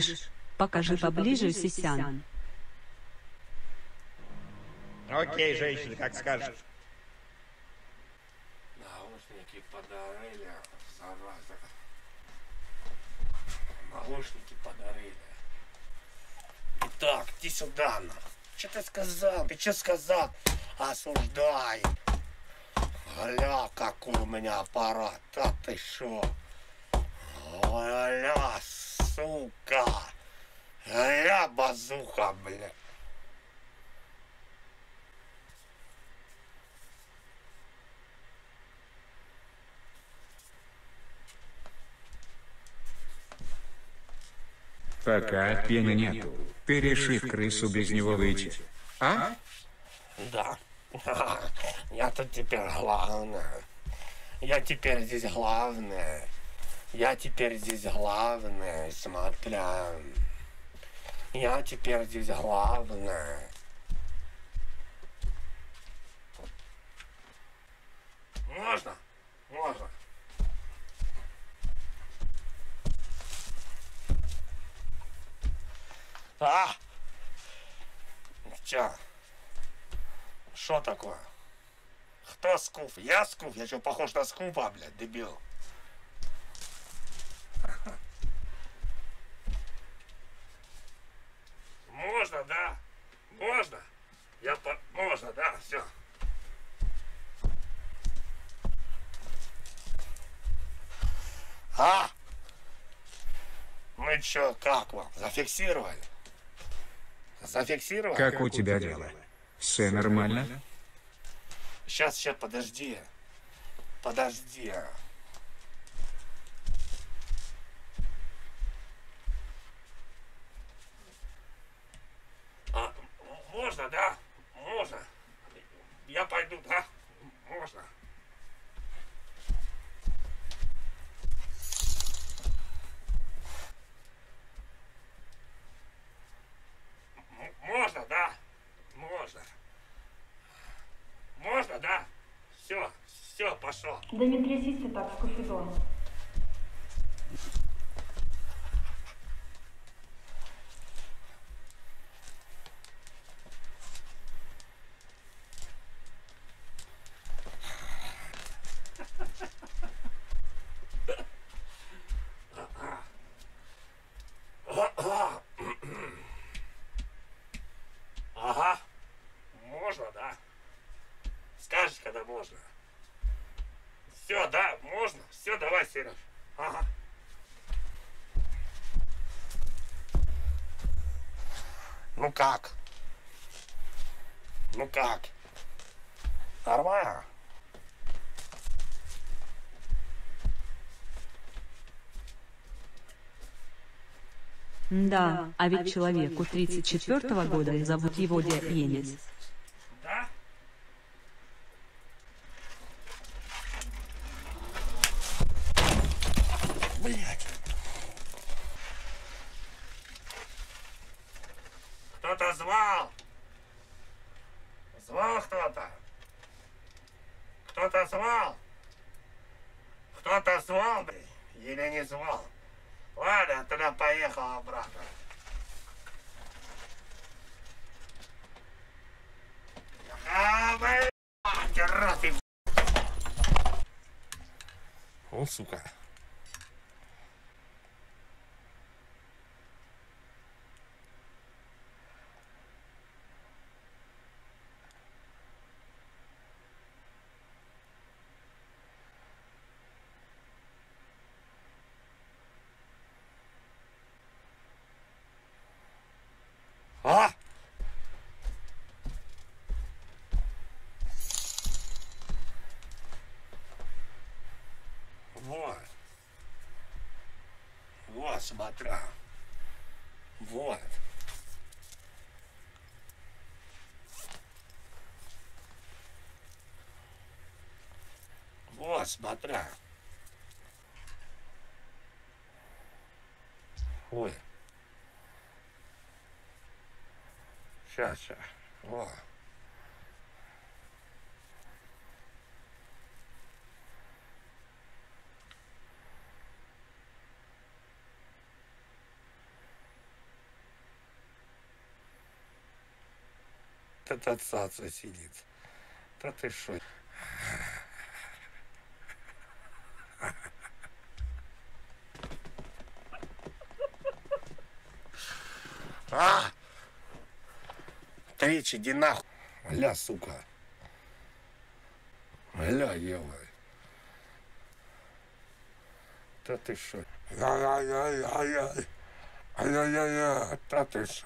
будешь? Покажи поближе, Сисян. Окей, женщина, как скажешь. Наушники подарили, зараза. Наушники подарили. Итак, иди сюда, на. Что ты сказал? Ты что сказал? Осуждай. Гля, какой у меня аппарат. А ты шо? Гля, сука. А я базуха, бля. Пока пены нету. Ты решив крысу без него выйти. А? Да. Я тут теперь главная. Я теперь здесь главная. Я теперь здесь главная, смотря. Я теперь здесь главная. Можно? Можно. А! Чё? Что такое? Кто Скуф? Я Скуф? Я что, похож на Скуфа, блядь, дебил? Можно, да? Можно? Можно, да, все. А? Ну чё, как вам? Зафиксировали? Зафиксировали? Как у тебя дела? Все нормально? Сейчас, подожди. Подожди. Можно, да? Можно. Я пойду, да? Можно. Можно, да? Можно. Можно, да? Все, пошел. Да не трясись ты так, Скуфидон. Ага. Можно, да? Скажешь, когда можно. Все, да, можно. Все, давай, Сереж. Ага. Ну как? Ну как? Нормально? Да, а ведь человеку 34-го года и зовут его Денис. Да? Блять. Кто-то звал. Звал кто-то. Кто-то звал. Кто-то звал, блин. Или не звал. Ладно, тогда поехал обратно. Блядь, рот и... О, сука. А? Вот. Вот, смотря. Вот. Вот, смотря. Ой. Сейчас. О. Этот цаца сидит. Да ты шо? А! Тричь, иди нахуй. Ля, сука. Ля, ева. Да ты шо? Ай-яй-яй-яй. Ай-яй-яй, та ти що?